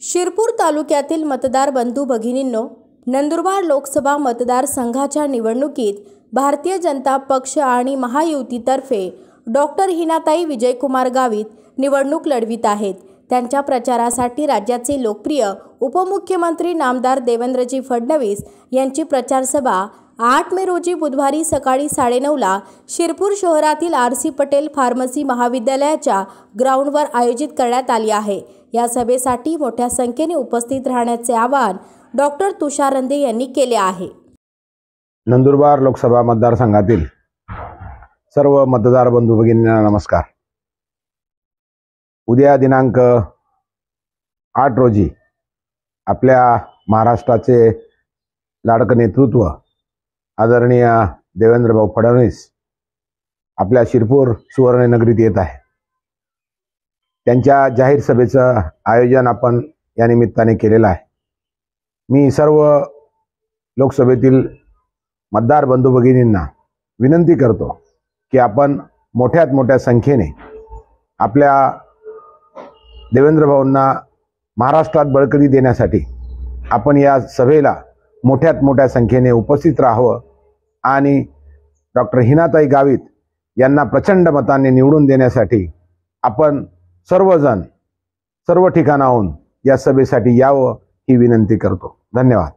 शिरपूर तालुक्यातील मतदार बंधू भगिनींनो, नंदुरबार लोकसभा मतदारसंघाच्या निवडणुकीत भारतीय जनता पक्ष आणि महायुतीतर्फे डॉक्टर हिनाताई विजयकुमार गावित निवडणूक लढवित आहेत। त्यांच्या प्रचारासाठी राज्याचे लोकप्रिय उपमुख्यमंत्री नामदार देवेंद्रजी फडणवीस यांची प्रचार सभा 8 मे रोजी बुधवारी सकाळी 9:30 ला शिरपूर शहरातील आर.सी. पटेल फार्मसी महाविद्यालयाच्या ग्राउंडवर आयोजित करण्यात आली आहे। या सभेसाठी मोठ्या संख्येने उपस्थित राहण्याचे आवाहन डॉक्टर तुषार रंधे यांनी केले आहे। नंदुरबार लोकसभा मतदारसंघातील सर्व मतदार बंधू भगिनींना नमस्कार। उद्या दिनांक 8 रोजी आपल्या महाराष्ट्राचे लाडके नेतृत्व आदरणीय देवेंद्रभाऊ फडणवीस आपल्या शिरपूर सुवर्णनगरीत येत आहे। त्यांच्या जाहीर सभेचं आयोजन आपण या निमित्ताने केलेलं आहे। मी सर्व लोकसभेतील मतदार बंधू भगिनींना विनंती करतो की आपण मोठ्यात मोठ्या संख्येने आपल्या देवेंद्रभाऊंना महाराष्ट्रात बळकटी देण्यासाठी आपण या सभेला मोठ्यात मोठ्या संख्येने उपस्थित राहावं आणि डॉक्टर हिनाताई गावित यांना प्रचंड मताने निवडून देण्यासाठी आपण सर्वजण सर्व ठिकाणाहून या सभेसाठी यावं ही विनंती करतो। धन्यवाद।